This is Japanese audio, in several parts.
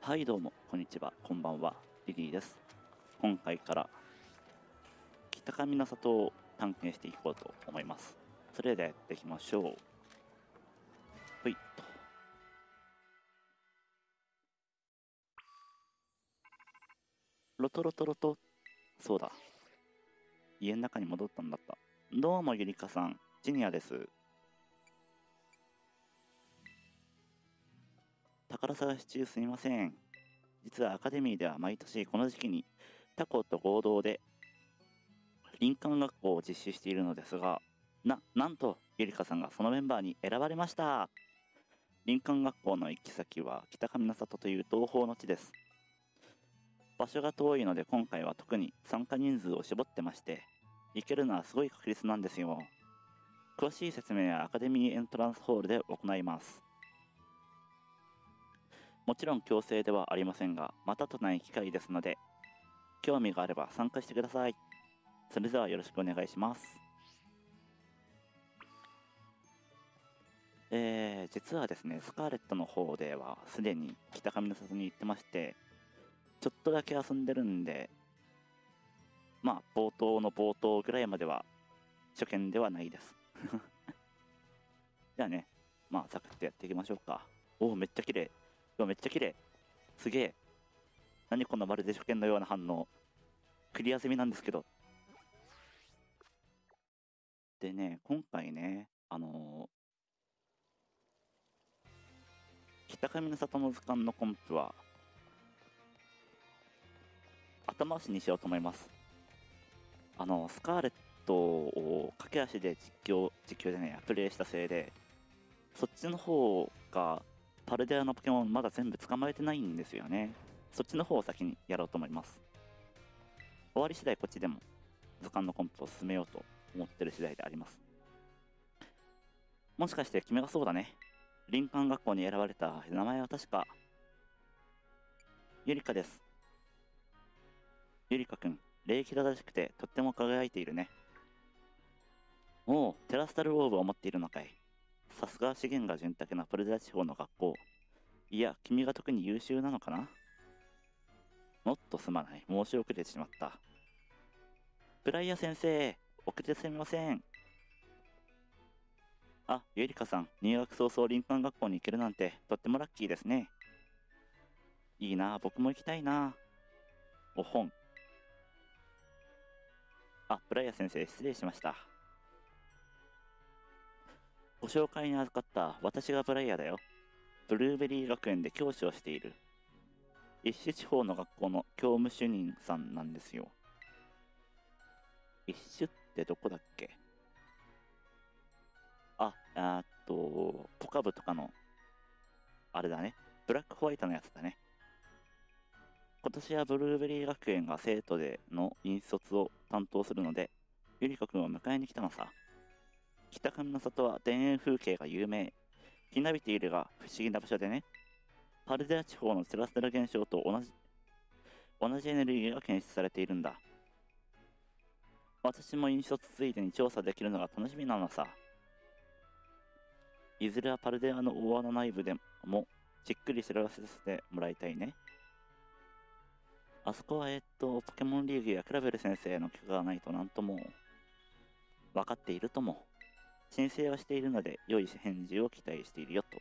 はいどうも、こんにちは、こんばんは、リリーです。今回から北上の里を探検していこうと思います。それではやっていきましょう。ほいっと。ロトロトロト、そうだ。家の中に戻ったんだった。どうもゆりかさん、ジュニアです。宝探し中すみません。実はアカデミーでは毎年この時期に他校と合同で林間学校を実施しているのですが、なんとゆりかさんがそのメンバーに選ばれました。林間学校の行き先は北上の里という東方の地です。場所が遠いので今回は特に参加人数を絞ってまして、行けるのはすごい確率なんですよ。詳しい説明はアカデミーエントランスホールで行います。もちろん強制ではありませんが、またとない機会ですので、興味があれば参加してください。それではよろしくお願いします。実はですね、スカーレットの方ではすでに北上の里に行ってまして、ちょっとだけ遊んでるんで、まあ、冒頭の冒頭ぐらいまでは初見ではないです。じゃあね、まあ、サクッとやっていきましょうか。おお、めっちゃ綺麗。めっちゃ綺麗。すげえ。何このまるで初見のような反応。クリア済みなんですけど。でね、今回ね、北上の里の図鑑のコンプは、後回しにしようと思います。スカーレットを駆け足で実況でね、プレイしたせいで、そっちの方が、パルデアのポケモンまだ全部捕まえてないんですよね。そっちの方を先にやろうと思います。終わり次第こっちでも図鑑のコンプを進めようと思ってる次第であります。もしかして君がそうだね。林間学校に選ばれた名前は確か、ゆりかです。ゆりかくん、礼儀正しくてとっても輝いているね。おお、テラスタルオーブを持っているのかい。さすが資源が潤沢なプルデラ地方の学校。いや、君が特に優秀なのかな。もっとすまない。申し遅れてしまった。ブライア先生、遅れてすみません。あ、ゆりかさん、入学早々林間学校に行けるなんてとってもラッキーですね。いいな、僕も行きたいな。お本。あ、ブライア先生、失礼しました。ご紹介に預かった私がブライアだよ。ブルーベリー学園で教師をしている。一種地方の学校の教務主任さんなんですよ。一種ってどこだっけ。あ、ポカブとかの、あれだね。ブラックホワイトのやつだね。今年はブルーベリー学園が生徒での引率を担当するので、ゆりかくんを迎えに来たのさ。北上の里は田園風景が有名。ひなびているが不思議な場所でね。パルデア地方のテラステラ現象と同じエネルギーが検出されているんだ。私も引率ついでに調査できるのが楽しみなのさ。いずれはパルデアの大穴内部でもじっくり調べさせてもらいたいね。あそこはポケモンリーグやクラベル先生の許可がないとなんとも。分かっているとも。申請はしているので良い返事を期待しているよと。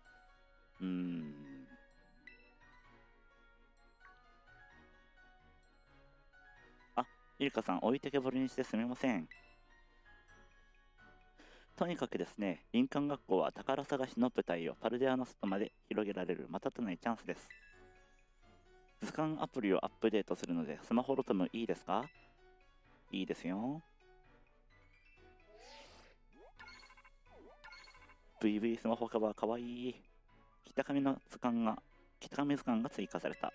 あ、ゆりかさん置いてけぼりにしてすみません。とにかくですね、林間学校は宝探しの舞台をパルデアの外まで広げられるまたとないチャンスです。図鑑アプリをアップデートするのでスマホロトムいいですか。いいですよ。VV スマホカバーかわいい。北上図鑑が追加された。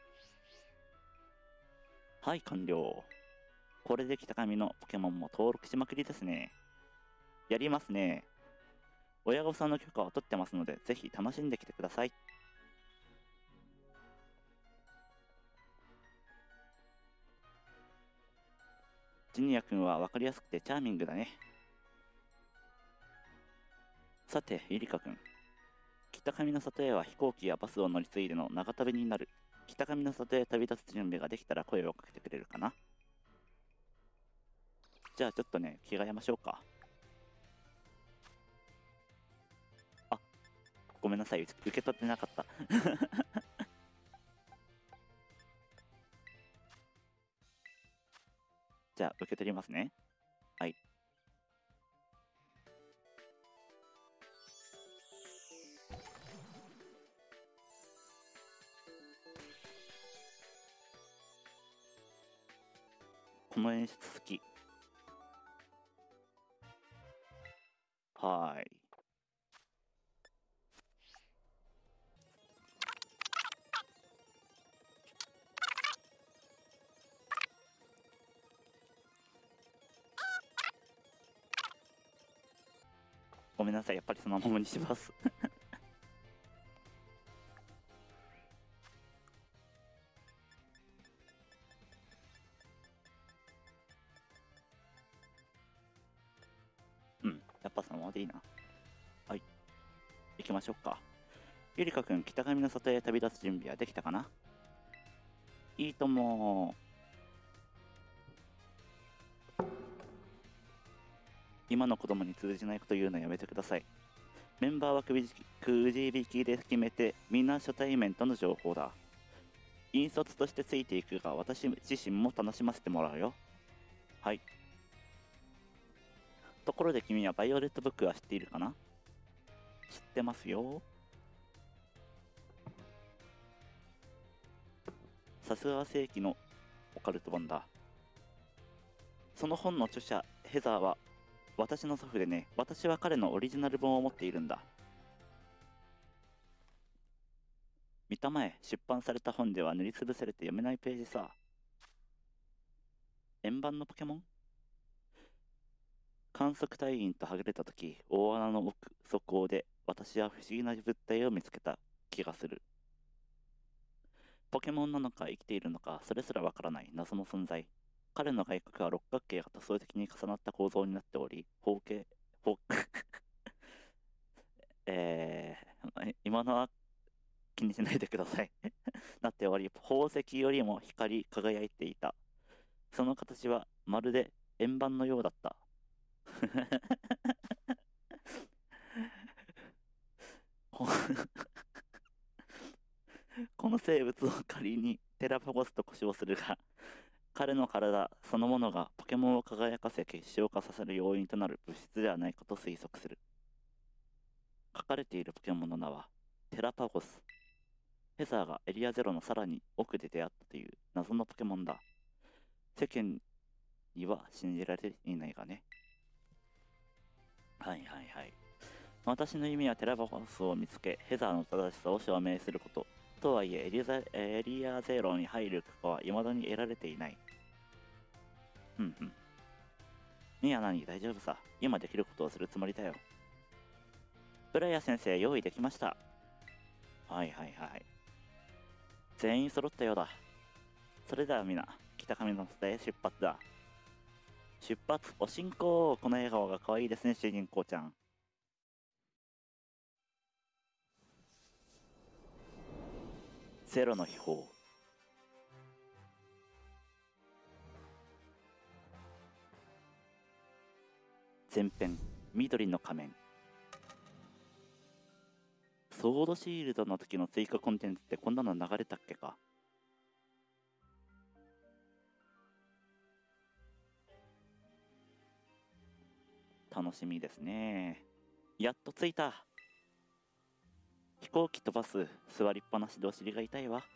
はい、完了。これで北上のポケモンも登録しまくりですね。やりますね。親御さんの許可を取ってますので、ぜひ楽しんできてください。ジュニア君は分かりやすくてチャーミングだね。さて、ゆりか君。北上の里へは飛行機やバスを乗り継いでの長旅になる。 北上の里へ旅立つ準備ができたら声をかけてくれるかな。じゃあちょっとね、着替えましょうか。あ、ごめんなさい、受け取ってなかった。じゃあ受け取りますね。はい。この演出好き。はーい。ごめんなさい、やっぱりそのままにします。うん、やっぱそのままでいいな。はい。行きましょうか。ゆりかくん、北上の里へ旅立つ準備はできたかな？いいとも。今の子供に通じないこと言うのやめてください。メンバーはくじ引きで決めて、みんな初対面との情報だ。引率としてついていくが、私自身も楽しませてもらうよ。はい。ところで君はバイオレットブックは知っているかな？知ってますよ。さすがは世紀のオカルト本だ。その本の著者、ヘザーは私の祖父でね、私は彼のオリジナル本を持っているんだ。見たまえ、出版された本では塗りつぶされて読めないページさ。円盤のポケモン？観測隊員とはぐれた時、大穴の奥底で私は不思議な物体を見つけた気がする。ポケモンなのか生きているのか、それすらわからない謎の存在。彼の外角は六角形が多層的に重なった構造になっており、今のは気にしないでください。なっており、宝石よりも光り輝いていた。その形はまるで円盤のようだった。ここの生物を仮にテラパゴスと呼称するが、彼の体そのものがポケモンを輝かせ結晶化させる要因となる物質ではないかと推測する。書かれているポケモンの名はテラパゴス。ヘザーがエリアゼロのさらに奥で出会ったという謎のポケモンだ。世間には信じられていないがね。はいはいはい。私の夢はテラパゴスを見つけ、ヘザーの正しさを証明すること。とはいえエリアゼロに入る許可は未だに得られていない。うんうん。いや何、大丈夫さ。今できることをするつもりだよ。ブライア先生、用意できました。はいはいはい。全員揃ったようだ。それでは皆、北上の里へ出発だ。出発、お進行。この笑顔が可愛いですね、主人公ちゃん。ゼロの秘宝。前編、緑の仮面。ソードシールドの時の追加コンテンツってこんなの流れたっけか？楽しみですね。やっと着いた。飛行機飛ばす。座りっぱなしでお尻が痛いわ。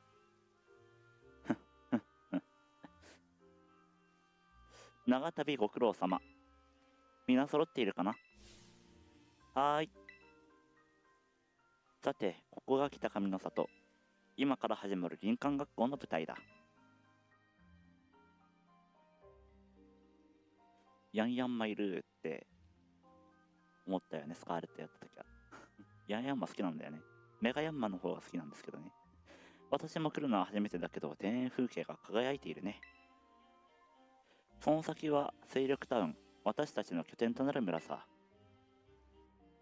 長旅ご苦労様。皆揃っているかな？はーい。さて、ここが北上の里。今から始まる林間学校の舞台だ。ヤンヤンマいるって思ったよね、スカーレットやった時は。ヤンヤンマ好きなんだよね。メガヤンマの方が好きなんですけどね。私も来るのは初めてだけど、田園風景が輝いているね。その先は勢力タウン、私たちの拠点となる村さ。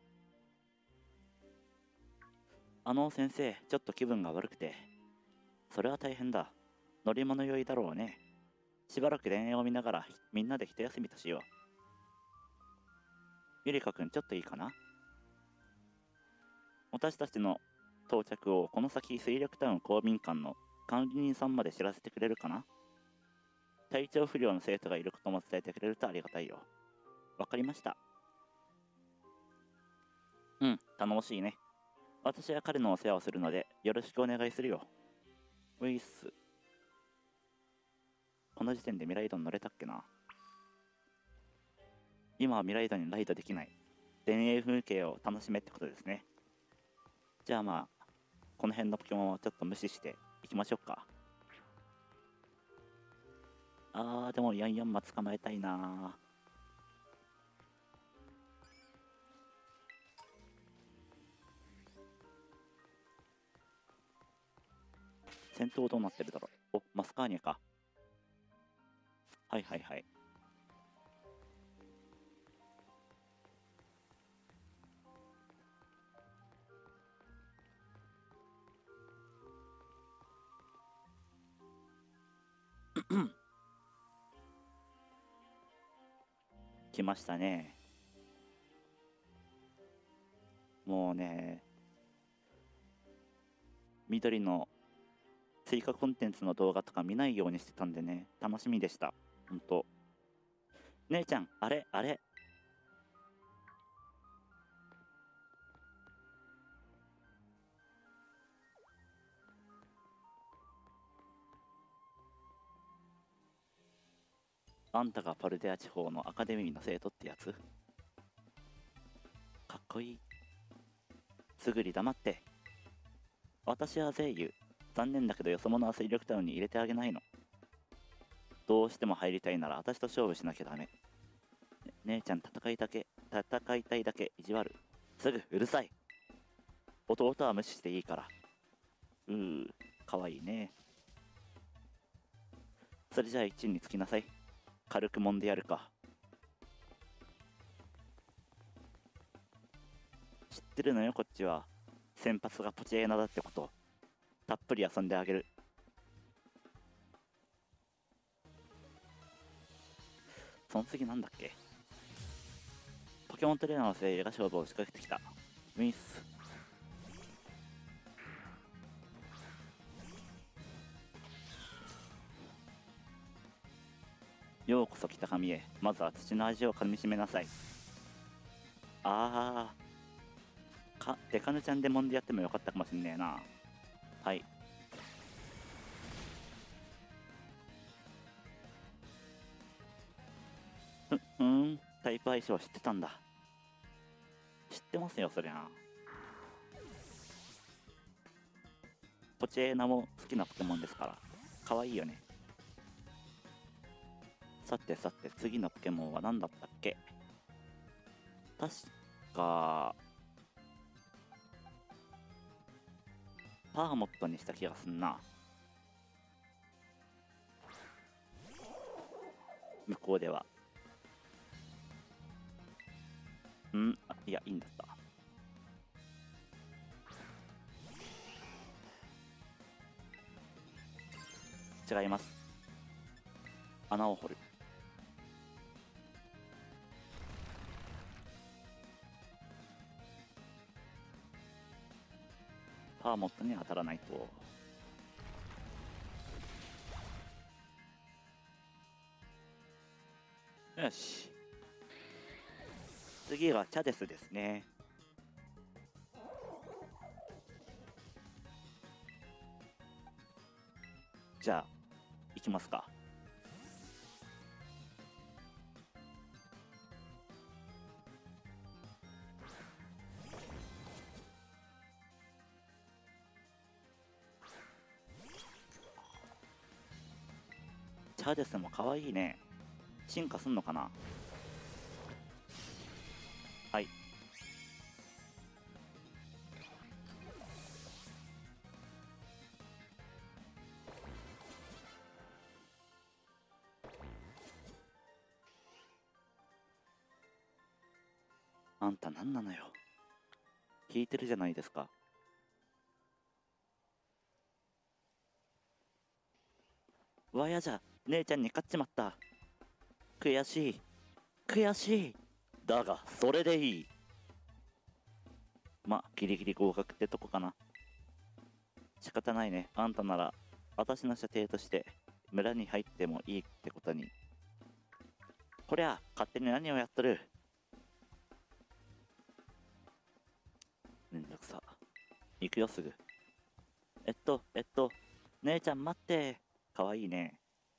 先生、ちょっと気分が悪くて。 それは大変だ。乗り物酔いだろうね。しばらく電影を見ながらみんなで一休みとしよう。ゆりかくん、ちょっといいかな。私たちの到着をこの先水力タウン公民館の管理人さんまで知らせてくれるかな。体調不良の生徒がいることも伝えてくれるとありがたいよ。わかりました。うん、頼もしいね。私は彼のお世話をするのでよろしくお願いするよ。ウィス。この時点でミライドに乗れたっけな。今はミライドにライドできない。田園風景を楽しめってことですね。じゃあまあ、この辺のポケモンをちょっと無視していきましょうか。でもヤンヤンマ捕まえたいな。戦闘どうなってるだろう。お、マスカーニャか。はいはいはい。来ましたね。もうね、緑の追加コンテンツの動画とか見ないようにしてたんでね、楽しみでした。ほんと。姉ちゃん、あれあれ。あんたがパルデア地方のアカデミーの生徒ってやつ？かっこいい。すぐに黙って。私はゼイユ。残念だけどよそ者は水力タウンに入れてあげないの。どうしても入りたいなら私と勝負しなきゃダメ。姉ちゃん戦いたいだけ意地悪。すぐうるさい。弟は無視していいから。かわいいね。それじゃあ一につきなさい。軽く揉んでやるか。知ってるのよこっちは。先発がポチエナだってこと。たっぷり遊んであげる。その次なんだっけ。ポケモントレーナーの精鋭が勝負を仕掛けてきた。ミス。ようこそ北上へ。まずは土の味をかみしめなさい。デカヌちゃんで揉んでやってもよかったかもしんねえな。はい。タイプ相性知ってたんだ。知ってますよそりゃ。ポチエナも好きなポケモンですから可愛いよね。さてさて次のポケモンは何だったっけ。確かパーモットにした気がすんな。向こうでは。いやいいんだった。違います。穴を掘る。パーモットに当たらないと。よし。次はチャデスですね。じゃあ行きますか。チャデスも可愛いね。進化すんのかな。はい。あんた何なのよ。聞いてるじゃないですか。 わやじゃ、姉ちゃんに勝っちまった。悔しい。悔しい。だが、それでいい。ま、ギリギリ合格ってとこかな。仕方ないね。あんたなら、私の舎弟として、村に入ってもいいってことに。こりゃ、勝手に何をやっとる。めんどくさ。行くよ、すぐ。姉ちゃん待って。かわいいね。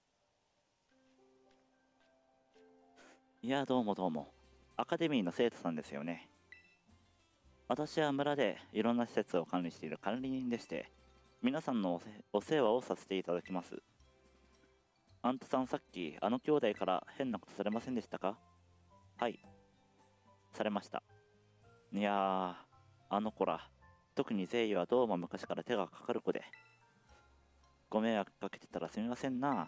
いや、どうもどうも。アカデミーの生徒さんですよね。私は村でいろんな施設を管理している管理人でして、皆さんのお世話をさせていただきます。あんたさんさっき、あの兄弟から変なことされませんでしたか？はい、されました。いやー、あの子ら、特にゼイはどうも昔から手がかかる子で、ご迷惑かけてたらすみませんな。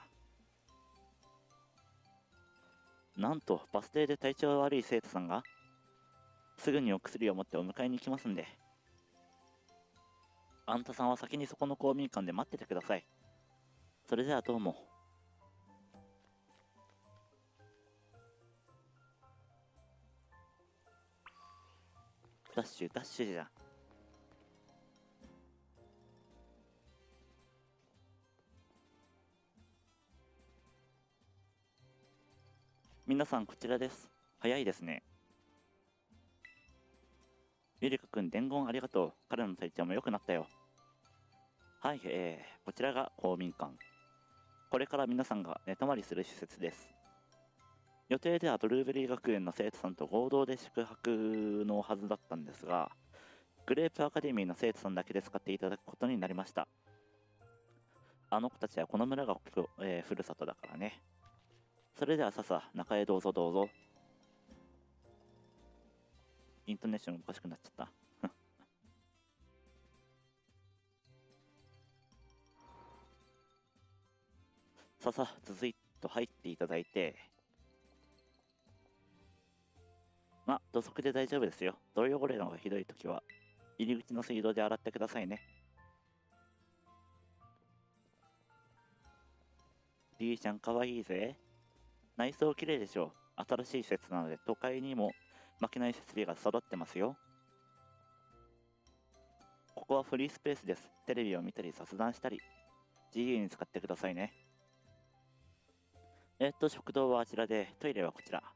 なんと、バス停で体調悪い生徒さんが、すぐにお薬を持ってお迎えに行きますんで、あんたさんは先にそこの公民館で待っててください。それではどうも。ダッシュ、ダッシュじゃ。皆さんこちらです。早いですね。ゆりかくん伝言ありがとう。彼の体調も良くなったよ。はい、こちらが公民館。これから皆さんが寝泊まりする施設です。予定ではブルーベリー学園の生徒さんと合同で宿泊のはずだったんですが、グレープアカデミーの生徒さんだけで使っていただくことになりました。あの子たちはこの村が、ふるさとだからね。それではささ、中へどうぞどうぞ。イントネーションおかしくなっちゃった。ささ、続いと入っていただいて、ま、土足で大丈夫ですよ。泥汚れのがひどいときは、入り口の水道で洗ってくださいね。リーちゃんかわいいぜ。内装綺麗でしょう。新しい施設なので都会にも負けない設備が揃ってますよ。ここはフリースペースです。テレビを見たり雑談したり、自由に使ってくださいね。食堂はあちらで、トイレはこちら。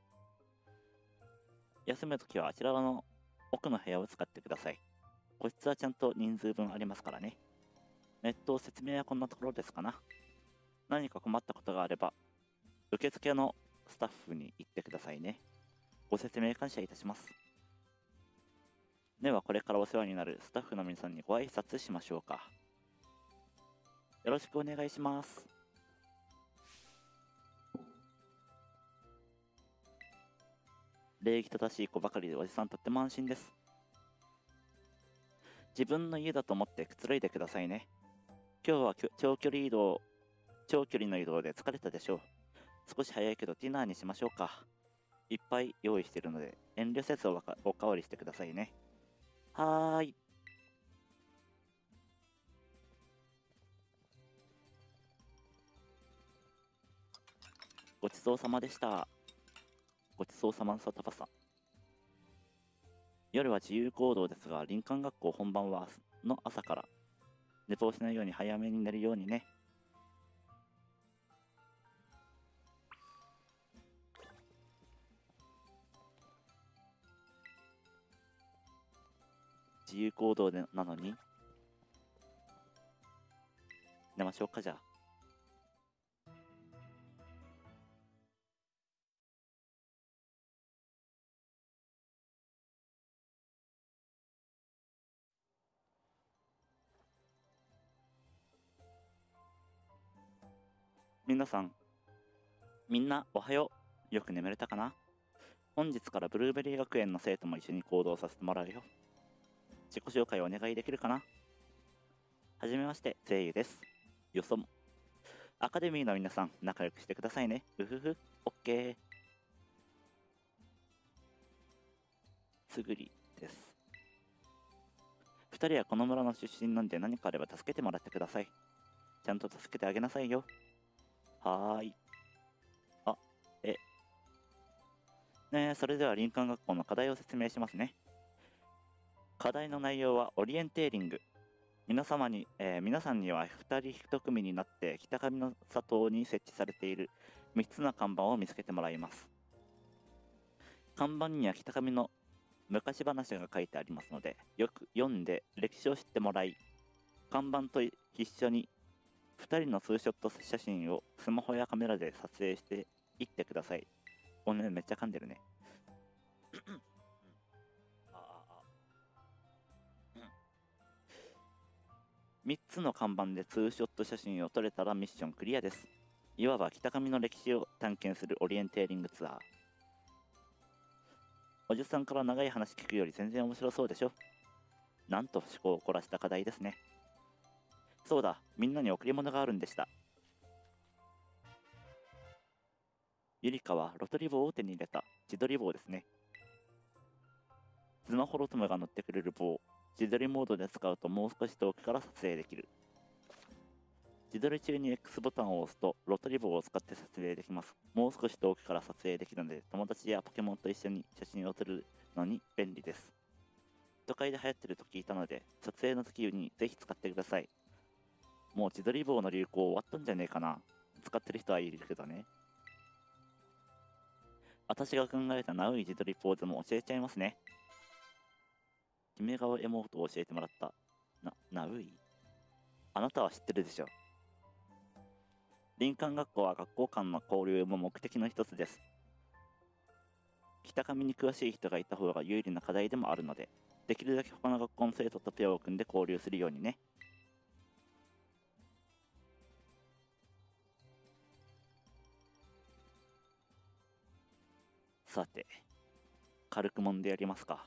休むときはあちらの奥の部屋を使ってください。個室はちゃんと人数分ありますからね。説明はこんなところですかな。何か困ったことがあれば、受付のスタッフに言ってくださいね。ご説明感謝いたします。ではこれからお世話になるスタッフの皆さんにご挨拶しましょうか。よろしくお願いします。礼儀正しい子ばかりでおじさんとっても安心です。自分の家だと思ってくつろいでくださいね。今日は長距離の移動で疲れたでしょう。少し早いけどディナーにしましょうか。いっぱい用意しているので遠慮せずおかわりしてくださいね。はーい。ごちそうさまでした。ごちそうさまさたばさん。夜は自由行動ですが、林間学校本番はの朝から。寝坊しないように早めに寝るようにね。自由行動でなのに。寝ましょうか、じゃあ。皆さん、みんなおはよう。よく眠れたかな？本日からブルーベリー学園の生徒も一緒に行動させてもらうよ。自己紹介お願いできるかな？はじめまして、声優です。よそも。アカデミーの皆さん、仲良くしてくださいね。うふふ、オッケー。すぐりです。二人はこの村の出身なんで何かあれば助けてもらってください。ちゃんと助けてあげなさいよ。 はーい。あ、え、それでは林間学校の課題を説明しますね。課題の内容はオリエンテーリング。皆さんには2人1組になって北上の里に設置されている3つの看板を見つけてもらいます。看板には北上の昔話が書いてありますので、よく読んで歴史を知ってもらい、看板と一緒に2人のツーショット写真をスマホやカメラで撮影していってください。おね、めっちゃ噛んでるね。3つの看板でツーショット写真を撮れたらミッションクリアです。いわば北上の歴史を探検するオリエンテーリングツアー。おじさんから長い話聞くより全然面白そうでしょ。なんと趣向を凝らした課題ですね。そうだ、みんなに贈り物があるんでした。ゆりかはロトリ棒を手に入れた。自撮り棒ですね。スマホロトムが乗ってくれる棒。自撮りモードで使うともう少し遠くから撮影できる。自撮り中に X ボタンを押すとロトリ棒を使って撮影できます。もう少し遠くから撮影できるので友達やポケモンと一緒に写真を撮るのに便利です。都会で流行ってると聞いたので撮影の時にぜひ使ってください。もう自撮り棒の流行終わったんじゃねえかな。使ってる人はいるけどね。私が考えたナウイ自撮りポーズも教えちゃいますね。決め顔エモートを教えてもらった。ナウイあなたは知ってるでしょ。林間学校は学校間の交流も目的の一つです。北上に詳しい人がいた方が有利な課題でもあるので、できるだけ他の学校の生徒とペアを組んで交流するようにね。さて、軽く揉んでやりますか。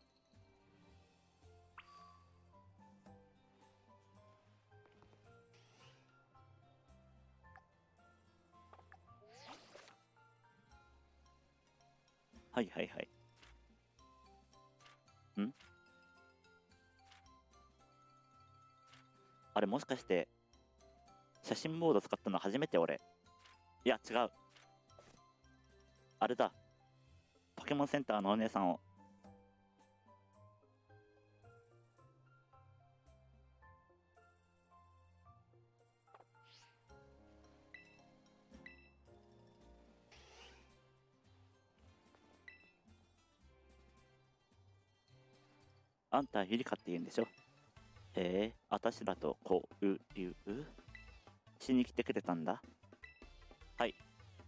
はいはいはい。あれもしかして、写真モード使ったの初めて俺。いや、違う。あれだ。ポケモンセンターのお姉さんを。あんたゆりかって言うんでしょ。へえ、あたしらと交流しに来てくれたんだ。はい。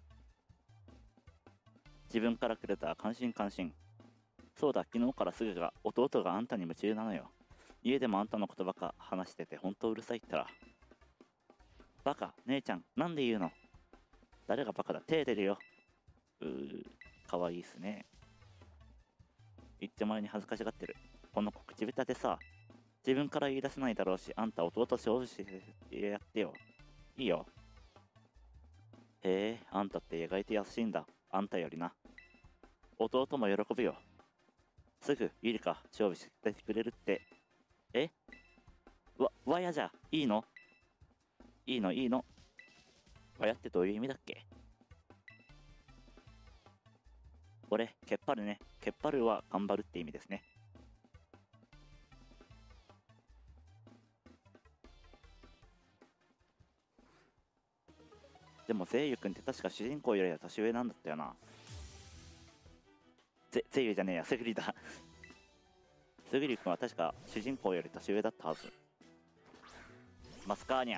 自分からくれた関心関心。そうだ、昨日からすぐが弟があんたに夢中なのよ。家でもあんたのことばか話しててほんとうるさいったら。バカ、姉ちゃん、なんで言うの。誰がバカだ、手出るよ。かわいいっすね。言って前に恥ずかしがってる。この子口下手でさ、自分から言い出せないだろうし、あんた弟勝負してやってよ。いいよ。へえ、あんたって意外と優しいんだ。あんたよりな。弟も喜ぶよ。すぐ、ゆりか、勝負してくれるって。えわやじゃ、いいのいいのいいの。わやってどういう意味だっけ。俺、けっぱるね。けっぱるは頑張るって意味ですね。でも、ゼイユくんって確か主人公よりは年上なんだったよな。ゼイユじゃねえや、セグリだ。セグリくんは確か主人公より年上だったはず。マスカーニャ。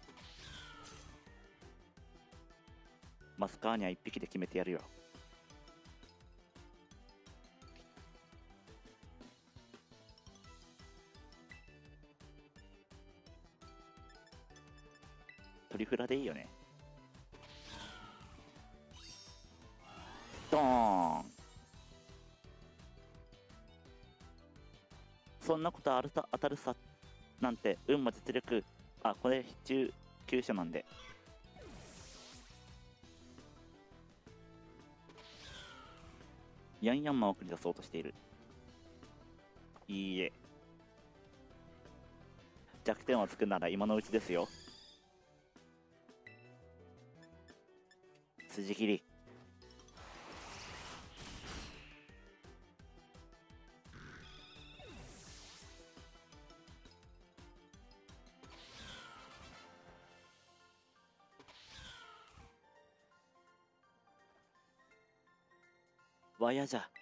マスカーニャ一匹で決めてやるよ。トリフラでいいよね。ドーン。そんなこと当たるさなんて運も実力。あ、これ中級者なんで。ヤンヤンマンを繰り出そうとしている。いいえ。弱点をつくなら今のうちですよ。 辻切り。わやじゃ。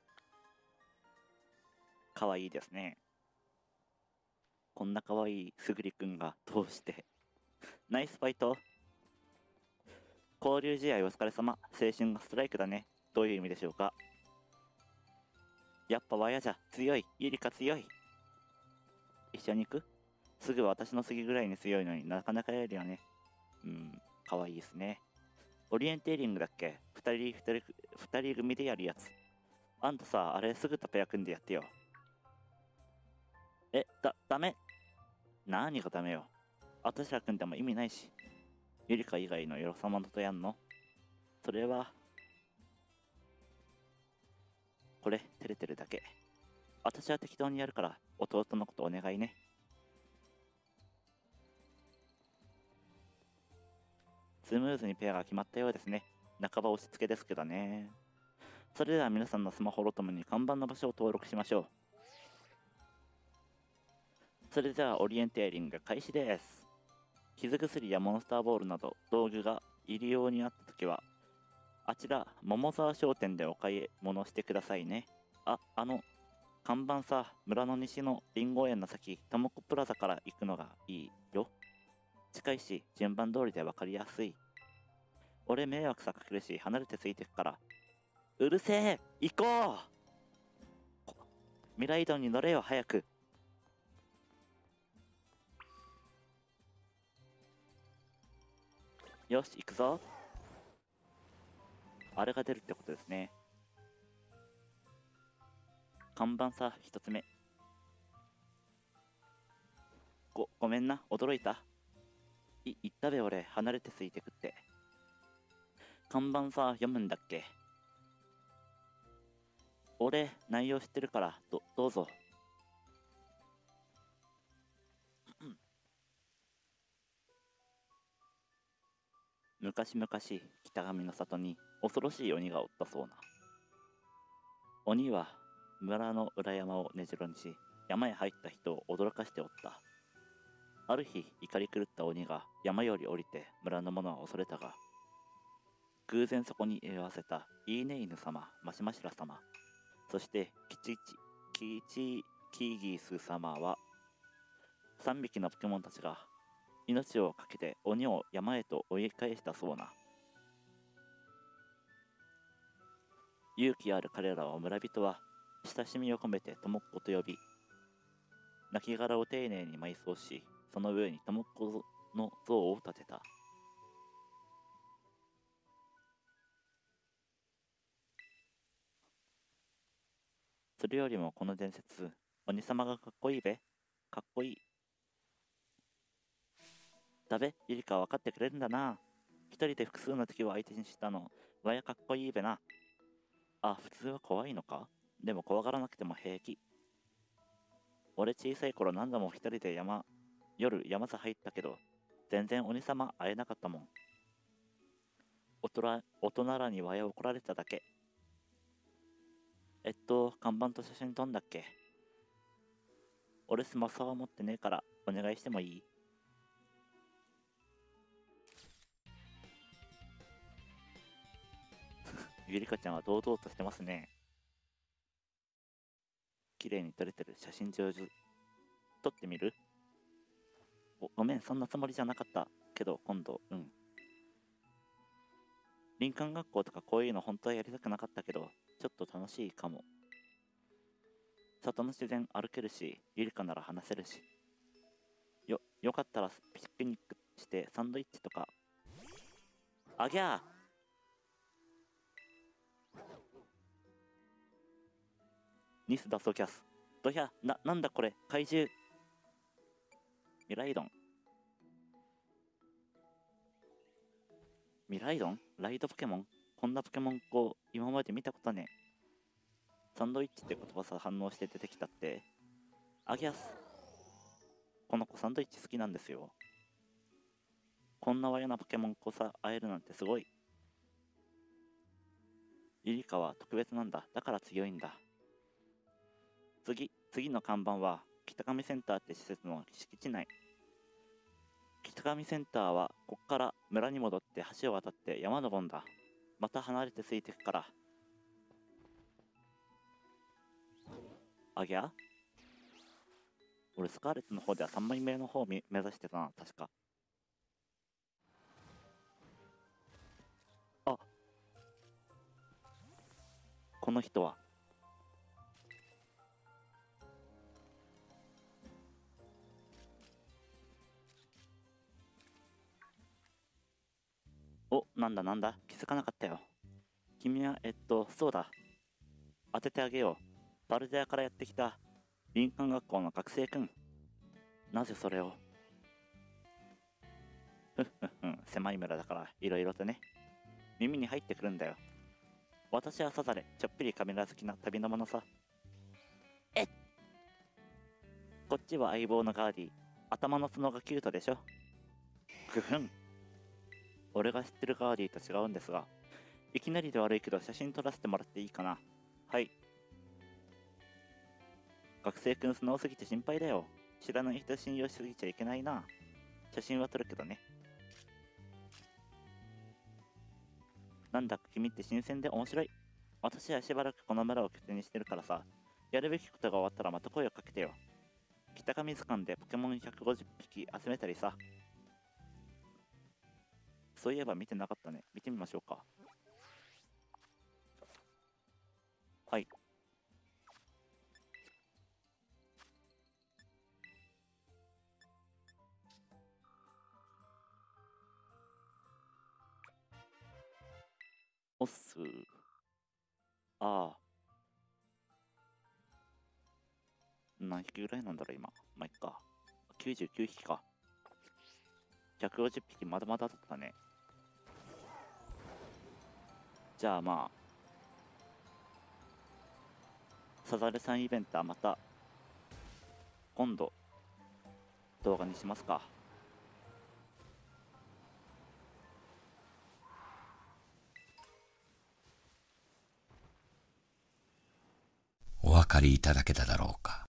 かわいいですね。こんなかわいいすぐりくんがどうして。ナイスファイト。交流試合お疲れ様。青春がストライクだね。どういう意味でしょうか。やっぱわやじゃ強い。ゆりか強い。一緒に行く？すぐ私の次ぐらいに強いのになかなかやるよね。かわいいですね。オリエンテーリングだっけ？二人組でやるやつ。あんたさ、あれすぐタペヤ組んでやってよ。ダメ。何がダメよ。私ら組んでも意味ないし。ゆりか以外のよさまとやんの？それは、これ、照れてるだけ。私は適当にやるから、弟のことお願いね。スムーズにペアが決まったようですね。半ば押し付けですけどね。それでは皆さんのスマホロともに看板の場所を登録しましょう。それではオリエンテーリング開始です。傷薬やモンスターボールなど道具が入り用にあったときは、あちら、桃沢商店でお買い物してくださいね。看板さ、村の西のリンゴ園の先、トモコプラザから行くのがいいよ。近いし、順番通りで分かりやすい。俺迷惑さかけるし、離れてついてくから。うるせえ、行こう。ミライドンに乗れよ、早く。よし、行くぞ。あれが出るってことですね。看板さ、一つ目。ごめんな、驚いた。言ったべ俺、離れてついてくって。看板さ、読むんだっけ？俺、内容知ってるから、どうぞ。昔々、北上の里に恐ろしい鬼がおったそうな。鬼は村の裏山を根城にし、山へ入った人を驚かしておった。ある日、怒り狂った鬼が山より降りて村の者は恐れたが、偶然そこに居合わせたいいね犬様、マシマシラ様、そしてキーギース様は、3匹のポケモンたちが命を懸けて鬼を山へと追い返したそうな。勇気ある彼らを村人は親しみを込めてトモッコと呼び、亡骸を丁寧に埋葬し、その上にトモッコの像を建てた。それよりもこの伝説、鬼様がかっこいいべ。かっこいい。だべ、ゆりか分かってくれるんだな。一人で複数の敵を相手にしたの、わやかっこいいべな。あ、普通は怖いのか？でも怖がらなくても平気。俺小さい頃何度も一人で夜山さ入ったけど、全然鬼様会えなかったもん。大人らにわや怒られただけ。看板と写真撮んだっけ？俺スマホは持ってねえから、お願いしてもいい？ゆりかちゃんは堂々としてますね。綺麗に撮れてる。写真上手。撮ってみる？ごめん、そんなつもりじゃなかったけど、今度。林間学校とかこういうの本当はやりたくなかったけど、ちょっと楽しいかも。里の自然歩けるし、ゆりかなら話せるし。よかったらピクニックしてサンドイッチとか。あぎゃー。ニスダソキャス。ドヒャ、なんだこれ、怪獣。ミライドン。ミライドン？ライドポケモン？こんなポケモン今まで見たことねえ。サンドイッチって言葉さ反応して出てきたって。アギャス。この子サンドイッチ好きなんですよ。こんなわやなポケモンさ会えるなんてすごい。 ゆりかは特別なんだ。だから強いんだ。次の看板は、北上センターって施設の敷地内。北上センターは、こっから村に戻って橋を渡って山登んだ。また離れてついてくから。あぎゃ？俺スカーレットの方では3枚目の方を目指してたな、確か。あ、この人は。お、なんだなんだ、気づかなかったよ。君は、そうだ。当ててあげよう。バルデアからやってきた林間学校の学生くん。なぜそれを？ふっふっふん、狭い村だからいろいろとね。耳に入ってくるんだよ。私はサザレ、ちょっぴりカメラ好きな旅の者さ。えっ、こっちは相棒のガーディ。頭の角がキュートでしょ。ふふん。俺が知ってるガーディと違うんですが、いきなりで悪いけど写真撮らせてもらっていいかな。はい。学生くん素直すぎて心配だよ。知らない人信用しすぎちゃいけないな。写真は撮るけどね。なんだか君って新鮮で面白い。私はしばらくこの村を拠点にしてるからさ、やるべきことが終わったらまた声をかけてよ。北上図鑑でポケモン150匹集めたりさ。そういえば見てなかったね。見てみましょうか。はい。おっす。ああ、何匹ぐらいなんだろう今。まあ、いっか。99匹か。150匹まだまだだったね。じゃあまあ、サザルさんイベントはまた今度動画にしますか。 お分かりいただけただろうか。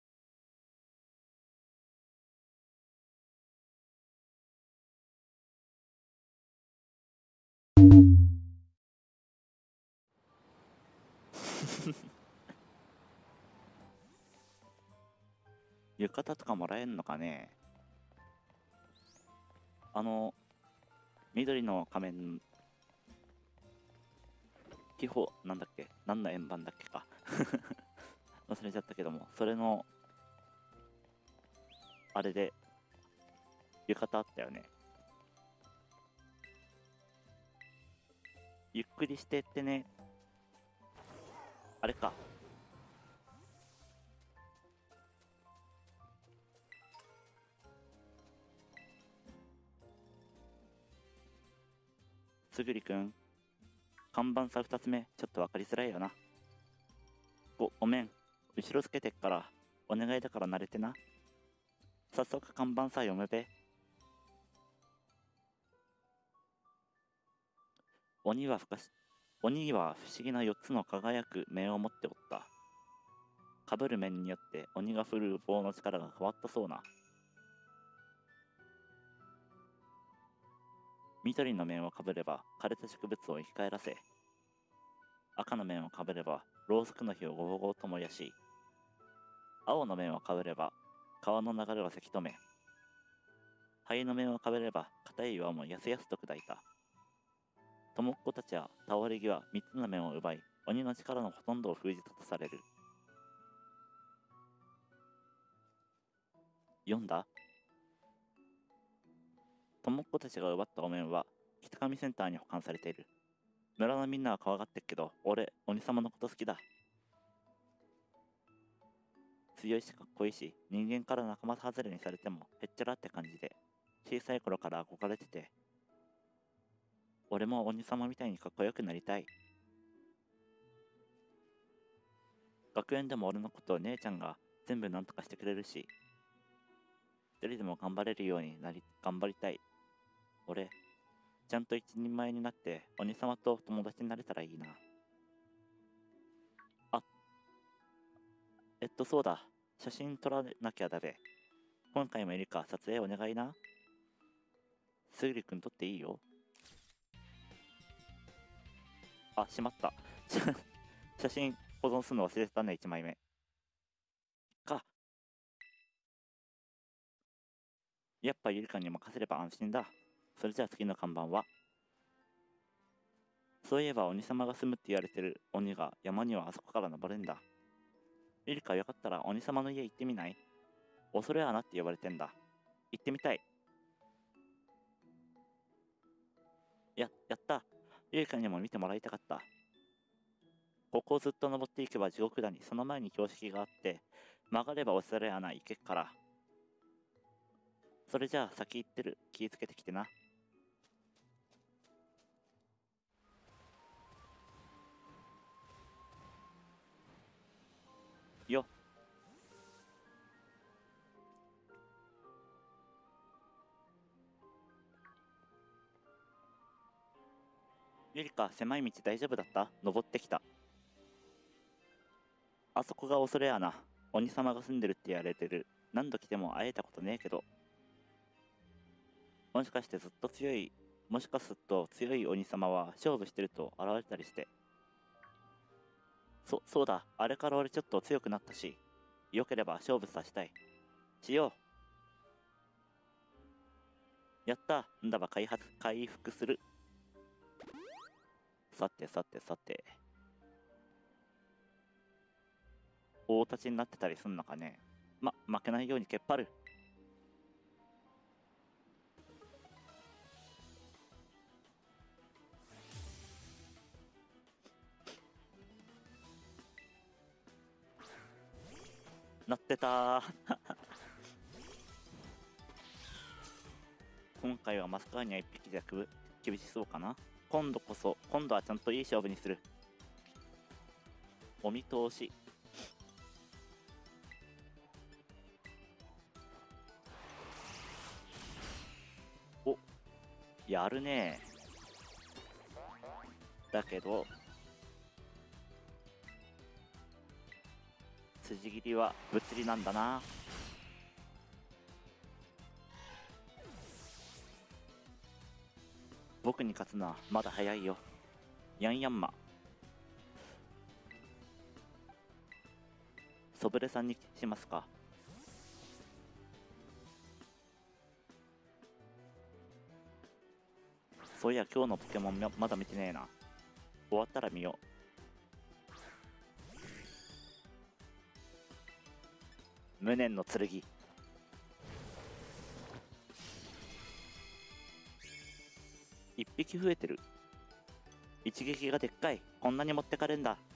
浴衣とかもらえんのかね。緑の仮面、気泡、なんだっけ、何の円盤だっけか。忘れちゃったけども、それの、あれで、浴衣あったよね。ゆっくりしてってね。あれか。すぐりくん、看板差2つ目、ちょっと分かりづらいよな。ごめん。後ろつけてっから、お願いだから慣れてな。早速看板さ読むべ。鬼は鬼は不思議な4つの輝く面を持っておった。かぶる面によって鬼が振る棒の力が変わったそうな。緑の面をかぶれば枯れた植物を生き返らせ、赤の面をかぶればろうそくの火をごうごうと燃やし、青の面をかぶれば川の流れをせき止め、灰の面をかぶれば硬い岩もやすやすと砕いた。ともっ子たちは倒れ際3つの面を奪い、鬼の力のほとんどを封じ立たされる。読んだ？ともっ子たちが奪ったお面は北上センターに保管されている。村のみんなは怖がってっけど、俺、鬼様のこと好きだ。強いしかっこいいし、人間から仲間外れにされてもへっちゃらって感じで、小さい頃から憧れてて、俺も鬼様みたいにかっこよくなりたい。学園でも俺のことを姉ちゃんが全部なんとかしてくれるし、一人でも頑張れるように頑張りたい。俺、ちゃんと一人前になって鬼様と友達になれたらいいな。 そうだ。写真撮らなきゃだべ。今回もいるか、撮影お願いな。すぐりくん撮っていいよ。あ、しまった。写真保存するの忘れてたね、1枚目。か。やっぱゆりかに任せれば安心だ。それじゃあ次の看板は。そういえば鬼様が住むって言われてる鬼が山にはあそこから登れんだ。ゆりかよかったら鬼様の家行ってみない？恐れ穴って呼ばれてんだ。行ってみたい。やった。ゆりかにも見てもらいたかった。ここをずっと登っていけば地獄だに、その前に標識があって、曲がれば恐れ穴行けっから。それじゃあ先行ってる。気ぃつけてきてな。よ。ゆりか、狭い道大丈夫だった？登ってきた。あそこが恐れ穴。鬼様が住んでるって言われてる。何度来ても会えたことねえけど。もしかしてずっと強い、もしかすると強い鬼様は勝負してると現れたりして。そうだ。あれから俺ちょっと強くなったし。よければ勝負させたい。しよう。やった。んだば回復する。さて。大立ちになってたりすんのかね。負けないようにけっぱる。なってたー。今回はマスカーニャ一匹じゃ厳しそうかな。今度はちゃんといい勝負にする。お見通し。お、やるね。だけど、辻斬りは物理なんだな。僕に勝つのはまだ早いよ。ヤンヤンマ。ソブレさんにしますか。そういや今日のポケモンまだ見てねえな。終わったら見よう。無念の剣。一匹増えてる。一撃がでっかい。こんなに持ってかれんだ。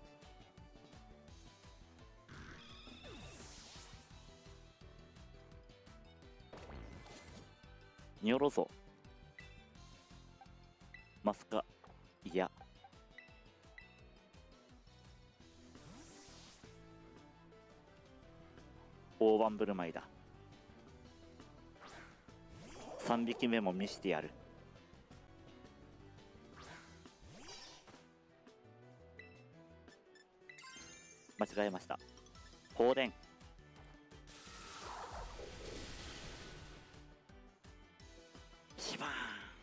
ニョロゾ。マスカ。いや。大盤振る舞いだ。3匹目も見してやる。間違えました。放電。シバーン。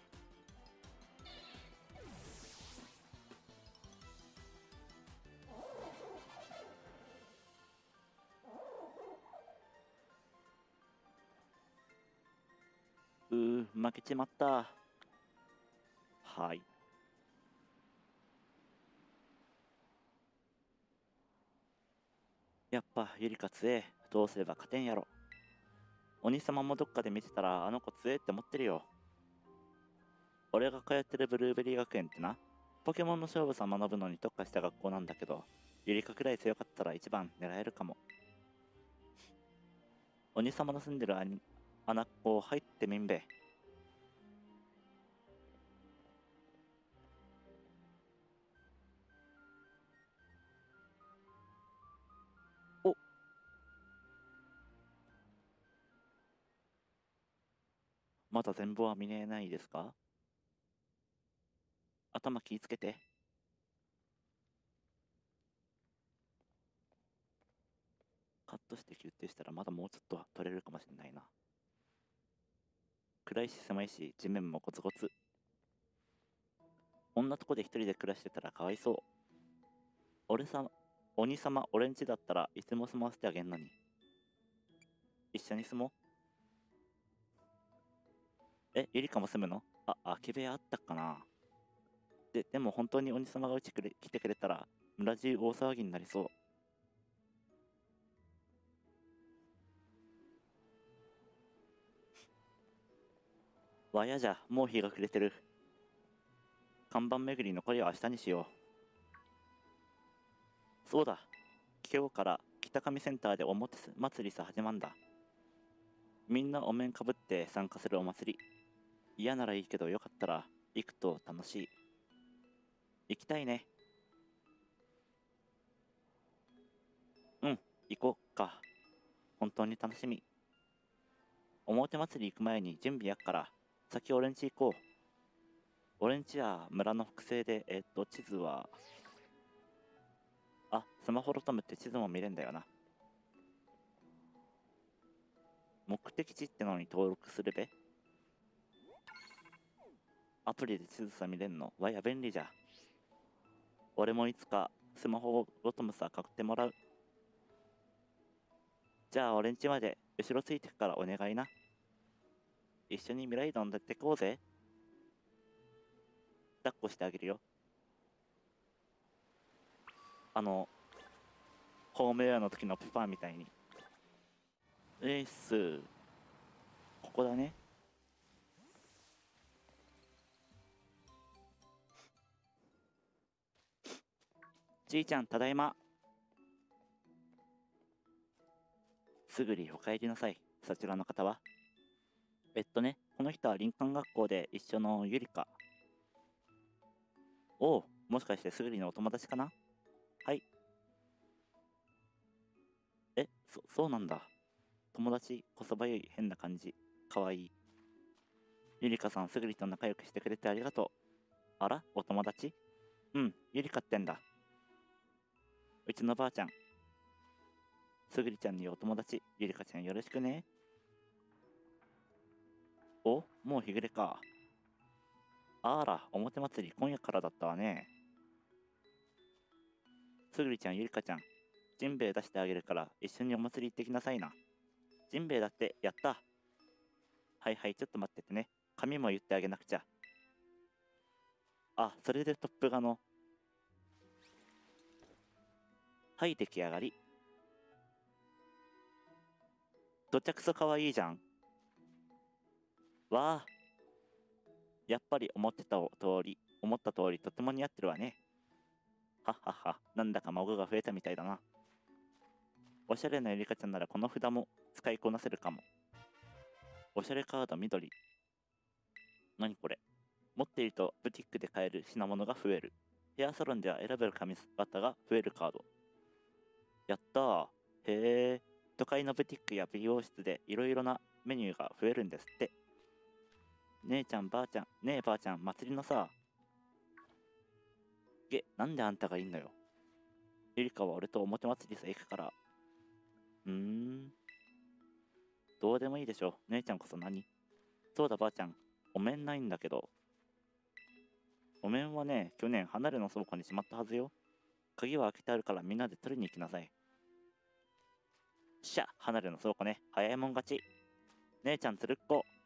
負けちまった。はい。やっぱゆりか強え。どうすれば勝てんやろ。鬼様もどっかで見てたらあの子強えって思ってるよ。俺が通ってるブルーベリー学園ってな、ポケモンの勝負さ学ぶのに特化した学校なんだけど、ゆりかくらい強かったら一番狙えるかも。鬼様の住んでる穴っこ入ってみんべ。お、まだ全貌は見えないですか？頭気ぃつけて。 カットして休憩したらまだもうちょっとは取れるかもしれないな。暗いし狭いし地面もゴツゴツ。こんなとこで一人で暮らしてたらかわいそう。鬼様俺んちだったらいつも住まわせてあげんのに。一緒に住もう。ゆりかも住むの？空き部屋あったかな。でも本当に鬼様が来てくれたら村中大騒ぎになりそう。わやじゃ、もう日が暮れてる。看板巡り残りは明日にしよう。そうだ、今日から北上センターでおもて祭りさ始まんだ。みんなお面かぶって参加するお祭り。嫌ならいいけどよかったら行くと楽しい。行きたいね。うん、行こうか。本当に楽しみ。おもて祭り行く前に準備やっから、先俺んち行こう。俺んちは村の複製で、地図は、スマホロトムって地図も見れんだよな。目的地ってのに登録するべ。アプリで地図さ見れんのわや便利じゃ。俺もいつかスマホロトムさ買ってもらう。じゃあ俺んちまで後ろついてくからお願いな。一緒に未来丼でってこうぜ。抱っこしてあげるよ。ホームウェアの時のペパーみたいに。ここだね。じいちゃん、ただいま。すぐにお帰りなさい。そちらの方は。この人は林間学校で一緒のゆりか。おう、もしかしてすぐりのお友達かな？はい。そうなんだ。友達、こそばゆい変な感じ。かわいい。ゆりかさん、すぐりと仲良くしてくれてありがとう。あら、お友達？うん、ゆりかってんだ。うちのばあちゃん。すぐりちゃんにお友達、ゆりかちゃんよろしくね。もう日暮れか。あら、表祭り今夜からだったわね。すぐりちゃん、ゆりかちゃん。ジンベエ出してあげるから一緒にお祭り行ってきなさいな。ジンベエだって、やった。はいはい、ちょっと待っててね。髪も言ってあげなくちゃ。それでトップ画の。はい、出来上がり。どちゃくそかわいいじゃん。わあ。やっぱり思った通りとても似合ってるわね。はっはっは、なんだか孫が増えたみたいだな。おしゃれなゆりかちゃんならこの札も使いこなせるかも。おしゃれカード緑。何これ？持っているとブティックで買える品物が増える。ヘアサロンでは選べる髪型が増えるカード。やったー。へえ。都会のブティックや美容室でいろいろなメニューが増えるんですって。ねえちゃんばあちゃん、ねえばあちゃん、祭りのさ。なんであんたがいいんのよ。ゆりかは俺と表祭りさ行くから。どうでもいいでしょ。姉ちゃんこそ何？そうだばあちゃん、お面ないんだけど。お面はね、去年離れの倉庫にしまったはずよ。鍵は開けてあるからみんなで取りに行きなさい。離れの倉庫ね。早いもん勝ち。姉ちゃんつるっこ。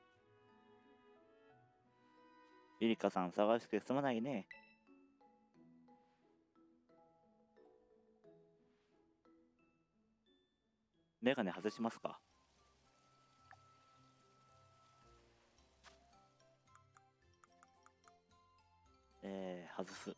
ゆりかさん騒がしくてすまないね。メガネ外しますか？外す。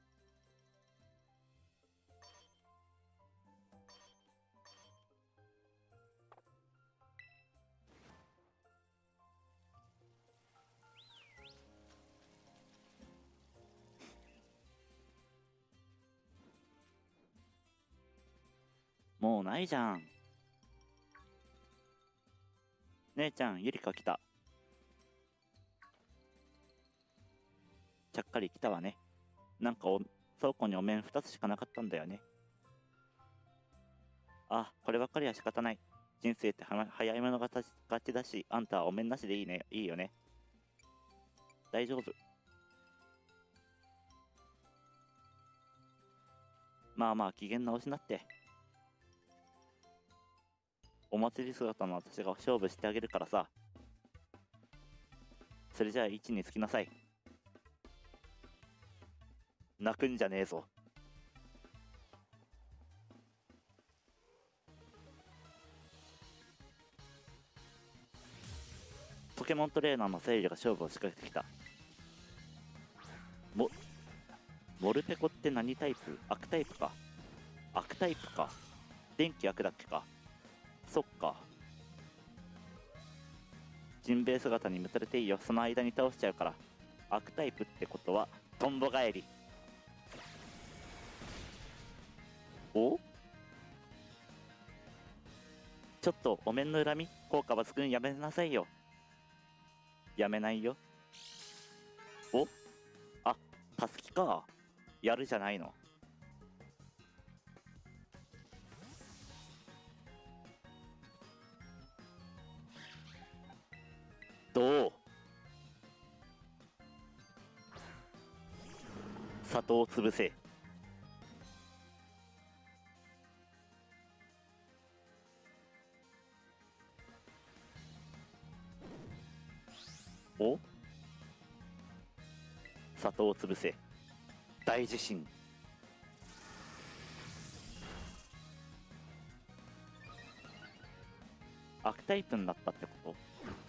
もうないじゃん。姉ちゃん、ゆりか来た。ちゃっかり来たわね。なんか倉庫にお面2つしかなかったんだよね。 あ、こればっかりは仕方ない。人生って早い者勝ちだし、あんたはお面なしでいいね、いいよね。大丈夫。まあまあ、機嫌直しなって。お祭り姿の私が勝負してあげるからさ。それじゃあ位置につきなさい。泣くんじゃねえぞ。ポケモントレーナーのセイルが勝負を仕掛けてきた。モルペコって何タイプ？悪タイプか。悪タイプか。電気悪だっけか。そっか。ジンベエ姿にむたれていいよ。その間に倒しちゃうから。悪タイプってことはトンボ返り。お、ちょっとお面の恨み効果抜群、やめなさいよ。やめないよ。お、あ、たすきか。やるじゃないの。どう？里を潰せ。お、里を潰せ。大地震。悪タイプになったってこと？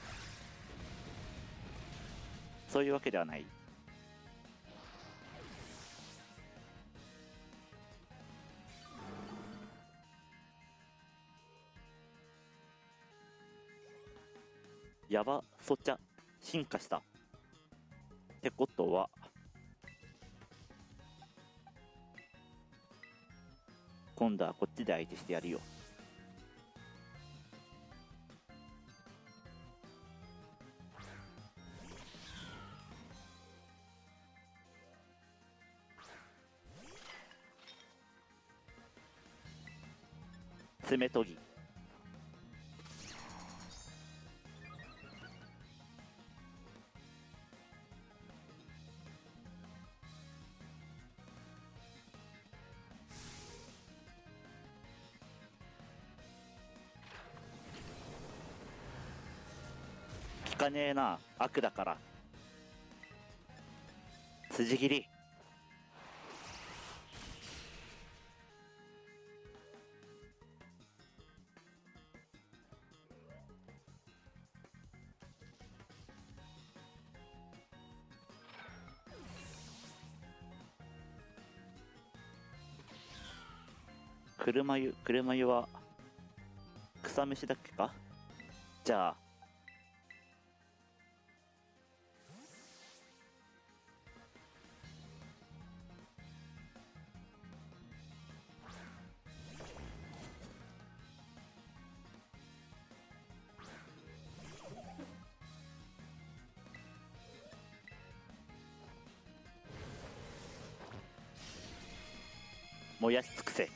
そういうわけではない。やばそちゃ進化したってことは、今度はこっちで相手してやるよ。爪研ぎ。効かねえな、悪だから。辻斬り。車湯は草むしだっけか。じゃあ燃やし尽くせ。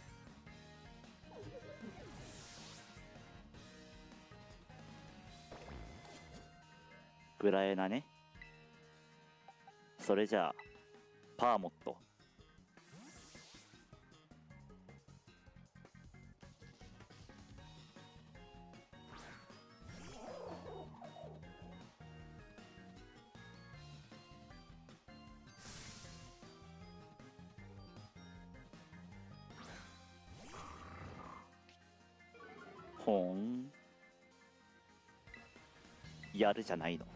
グラエナね。それじゃあパーモット。ほーん、やるじゃないの。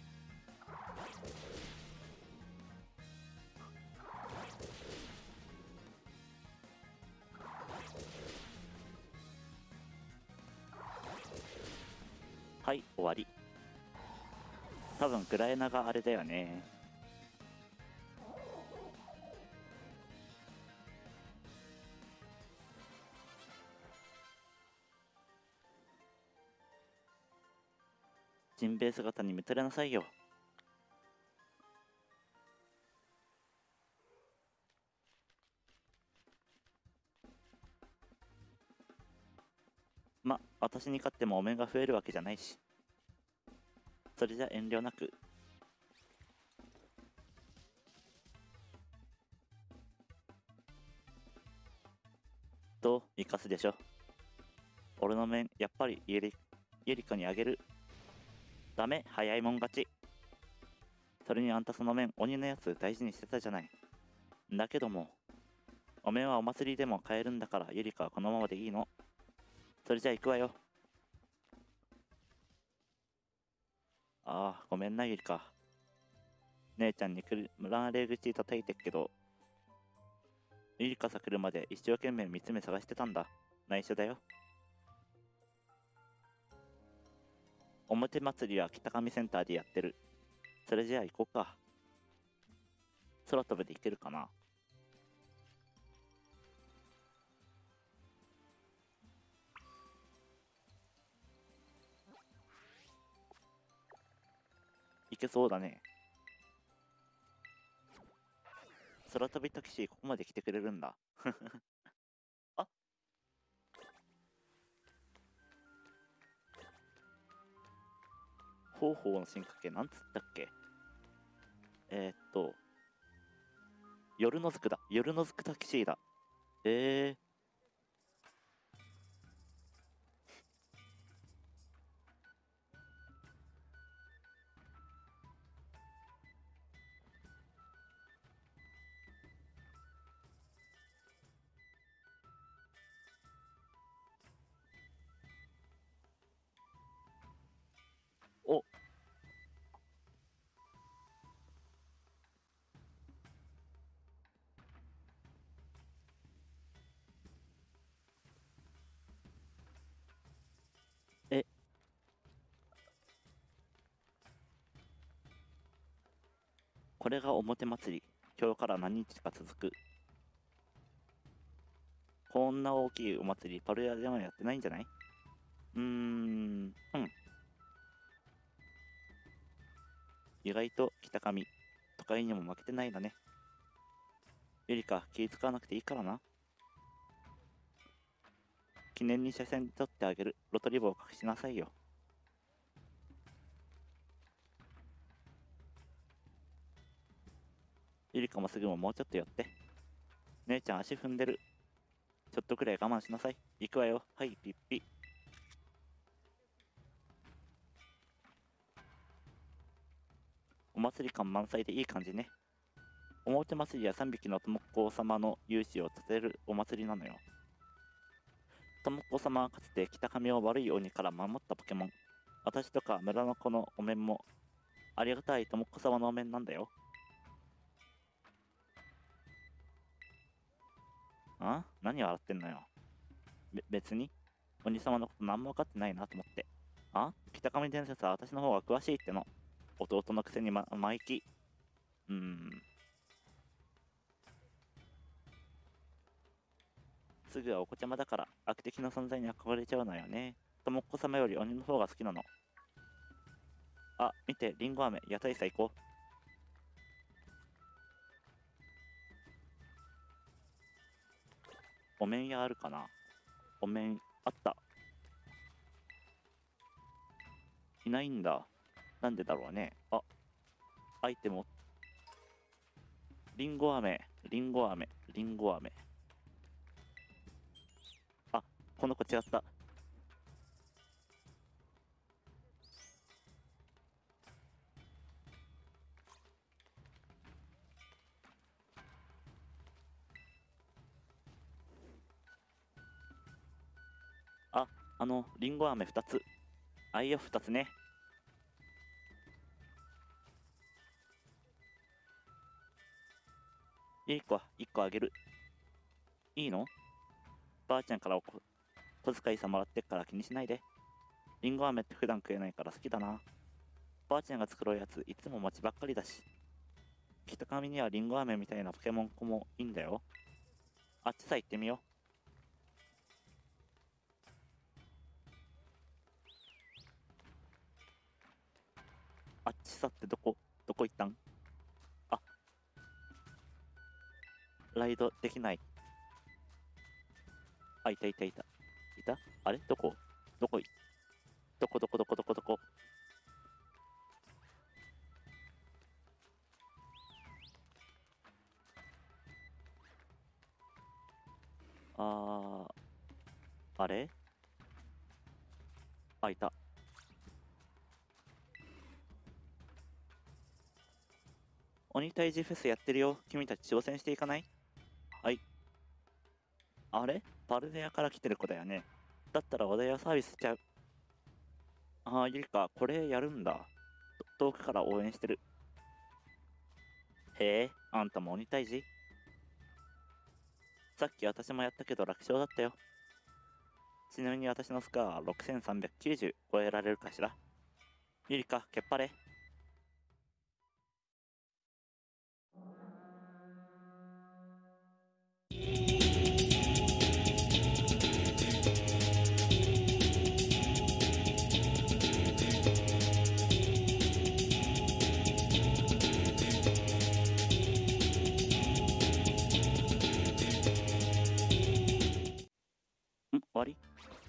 はい、終わり。多分グラエナがあれだよね。ジンベエ姿に見とれなさいよ。 私に勝ってもお面が増えるわけじゃないし。それじゃ遠慮なく。どう生かすでしょ。俺の面、やっぱりゆりかにあげる。ダメ、早いもん勝ち。それにあんたその面、鬼のやつ大事にしてたじゃない。だけども、お面はお祭りでも買えるんだから、ゆりかはこのままでいいの。それじゃ行くわよ。ああ、ごめんなゆりか。姉ちゃんにラーレ口叩いてっけど、ゆりかさ来るまで一生懸命三つ目探してたんだ。内緒だよ。表祭りは北上センターでやってる。それじゃあ行こうか。空飛ぶで行けるかな。行けそうだね。空飛びタキシーここまで来てくれるんだ。あ、方法の進化系なんつったっけ。夜のずくだ。夜のずくタキシーだ。お、え、これが表祭り。今日から何日か続く。こんな大きいお祭り、パルヤではやってないんじゃない？意外と北上、都会にも負けてないんだね。ゆりか、気使わなくていいからな。記念に写真撮ってあげる。ロトリボを隠しなさいよ。ゆりかもすぐもうちょっと寄って。姉ちゃん足踏んでる。ちょっとくらい我慢しなさい。行くわよ。はい、ピッピ。お祭り感満載でいい感じね。表祭りは3匹のともっこ様の勇姿を立てるお祭りなのよ。ともっこ様はかつて北上を悪い鬼から守ったポケモン。私とか村の子のお面もありがたいともっこ様のお面なんだよ。何笑ってんのよ。別に鬼様のこと何も分かってないなと思って。北上伝説は私の方が詳しいっての。弟のくせに生意気。すぐはお子ちゃまだから悪敵の存在に憧れちゃうのよね。ともっこ様より鬼の方が好きなの。見て、りんご飴、屋台最高。お面屋あるかな。お面、あった。いないんだ。なんでだろうね。アイテム。りんご飴、りんご飴、りんご飴。この子違った。りんご飴2つ。いいよ、2つね。1個、1個あげる。いいの？ばあちゃんから小遣いさもらってっから気にしないで。りんご飴って普段食えないから好きだな。ばあちゃんが作るやついつも餅ばっかりだし。北上にはりんご飴みたいなポケモン子もいいんだよ。あっちさ行ってみよう。あっちさってどこ行ったん？ライドできない。いた。いた？あれどこ？ どこい、どこどこどこどこどこ。ああれあ、いた。鬼退治フェスやってるよ。君たち挑戦していかない？はい。あれバルデアから来てる子だよね。だったらお題はサービスしちゃう。ああ、ゆりか、これやるんだ。遠くから応援してる。へえ、あんたも鬼退治？さっき私もやったけど楽勝だったよ。ちなみに私のスコアは6390超えられるかしら。ゆりか、けっぱれ。終わり？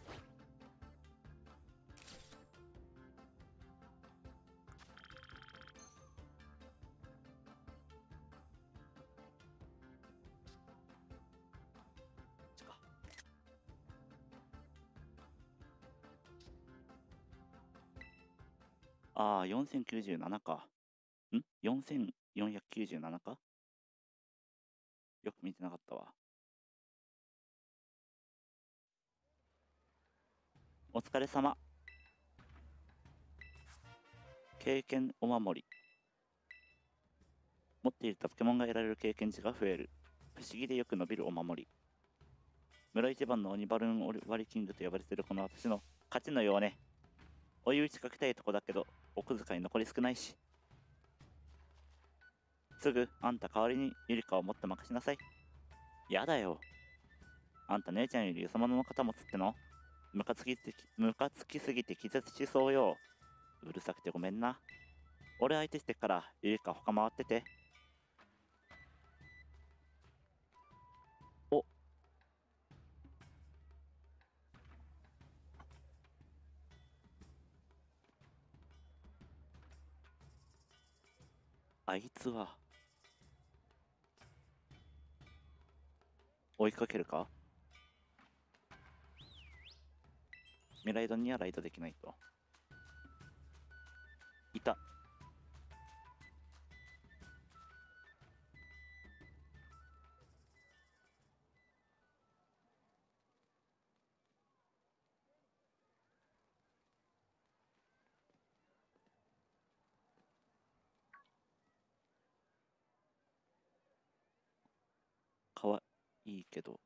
ああ、4097か。4497か？よく見てなかったわ。お疲れ様。経験お守り。持っているとポケモンが得られる経験値が増える。不思議でよく伸びるお守り。村一番の鬼バルーン割りキングと呼ばれているこの私の勝ちのようね。追い打ちかけたいとこだけど、お小遣い残り少ないし。すぐ、あんた代わりにゆりかを持って任しなさい。やだよ。あんた姉ちゃんよりよそ者の肩持つっての？ムカつきすぎて気絶しそうよ。うるさくてごめんな。俺相手してっからゆりか他回ってて。お、あいつは追いかけるか？ミライドにはライドできないと。いた。かわいいけど。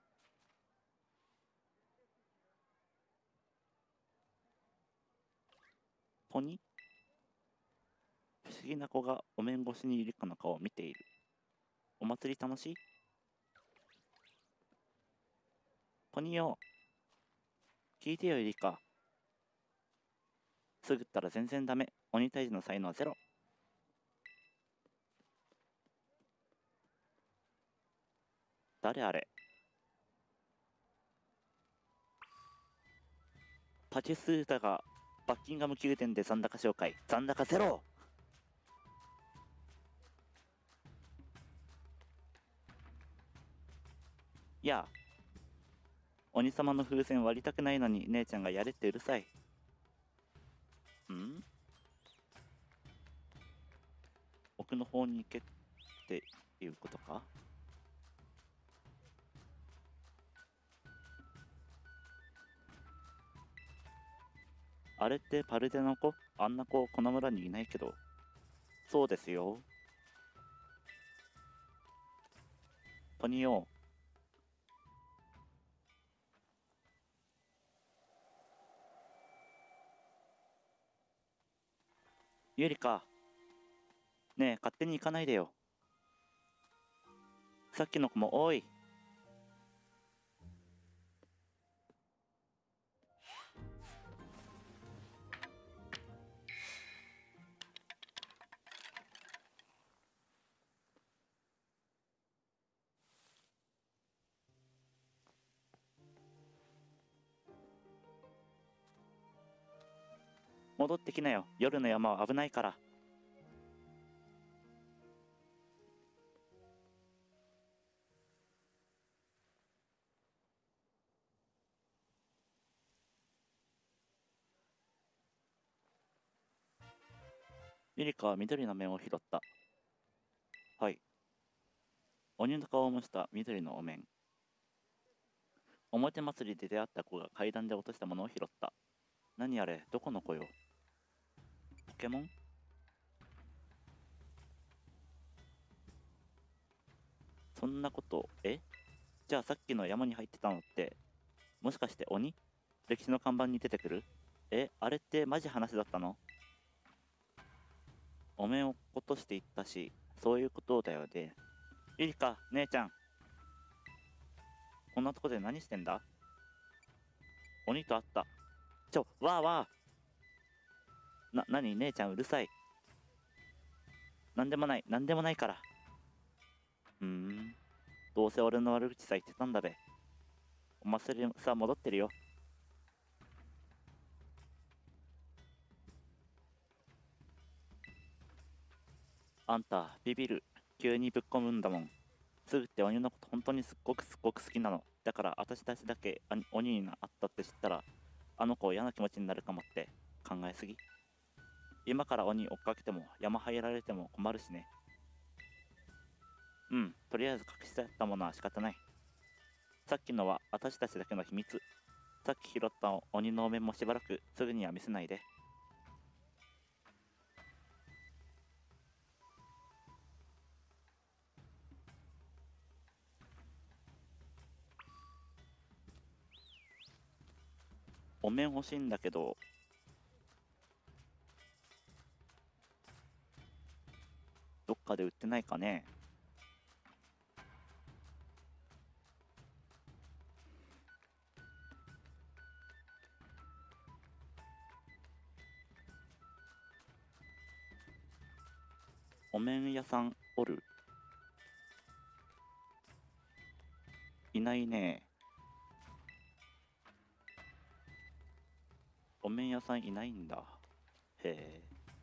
ポニ？不思議な子がお面越しにゆりかの顔を見ている。お祭り楽しい？ポニよ。聞いてよゆりか。すぐったら全然ダメ。鬼退治の才能はゼロ。誰あれ？パチスータがバッキンガム宮殿で残高紹介。残高ゼロ。いや、鬼様の風船割りたくないのに姉ちゃんがやれってうるさい。ん？奥の方に行けっていうことか？あれってパルデの子？あんな子この村にいないけど。そうですよ。ポニオ。ゆりか。ねえ、勝手に行かないでよ。さっきの子もおい。 戻ってきなよ。夜の山は危ないから。ゆりかは緑の面を拾った。はい。鬼の顔を模した緑のお面。表祭りで出会った子が階段で落としたものを拾った。何あれ、どこの子よ。ポケモン？そんなこと、じゃあさっきの山に入ってたのって、もしかして鬼？歴史の看板に出てくる？あれってマジ話だったの？お面を落としていったし、そういうことだよね。ゆりか、姉ちゃん。こんなとこで何してんだ？鬼と会った。わーわー。何姉ちゃんうるさい。なんでもないから。どうせ俺の悪口さ言ってたんだべ。お祭りさ戻ってるよ。あんた、ビビる。急にぶっ込むんだもん。すぐって鬼のこと本当にすっごく好きなの。だから私たちだけ鬼になったって知ったら、あの子嫌な気持ちになるかもって考えすぎ。今から鬼追っかけても山入られても困るしね。とりあえず隠してあったものは仕方ない。さっきのは私たちだけの秘密。さっき拾った鬼のお面もしばらくすぐには見せないで。お面欲しいんだけど、どっかで売ってないかね。お面屋さんおる？いないね。お面屋さんいないんだ。へえ。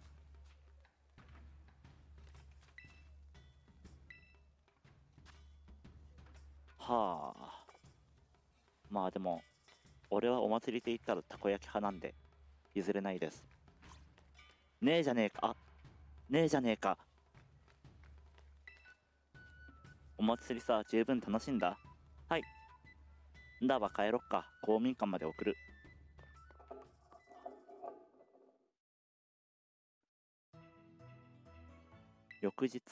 はあ。まあでも、俺はお祭りで言ったらたこ焼き派なんで、譲れないです。ねえじゃねえか。ねえじゃねえか。お祭りさ、十分楽しんだ？はい。んだわ、帰ろっか。公民館まで送る。翌日。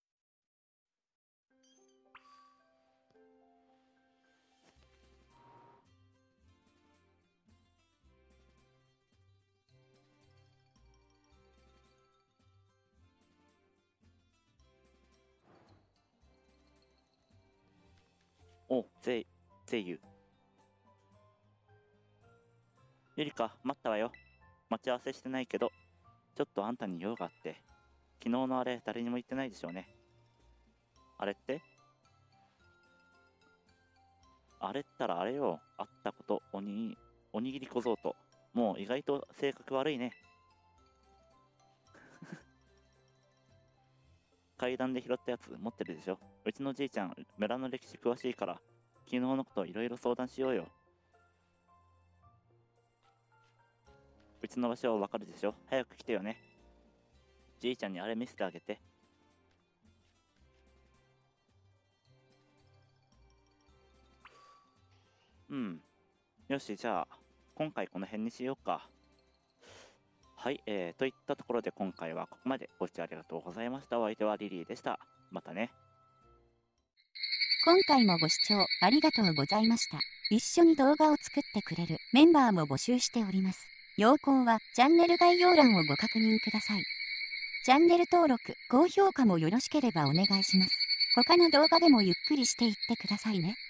お、ぜゆ。ゆりか、待ったわよ。待ち合わせしてないけど、ちょっとあんたに用があって。昨日のあれ、誰にも言ってないでしょうね。あれって？あれったらあれよ。会ったこと、おにぎり小僧と。もう意外と性格悪いね。階段で拾ったやつ持ってるでしょ。うちのじいちゃん、村の歴史詳しいから、昨日のこといろいろ相談しようよ。うちの場所わかるでしょ。早く来てよね。じいちゃんにあれ見せてあげて。よし、じゃあ、今回この辺にしようか。はい、といったところで今回はここまで。ご視聴ありがとうございました。お相手はリリーでした。またね。 今回もご視聴ありがとうございました。一緒に動画を作ってくれるメンバーも募集しております。要項はチャンネル概要欄をご確認ください。チャンネル登録、高評価もよろしければお願いします。他の動画でもゆっくりしていってくださいね。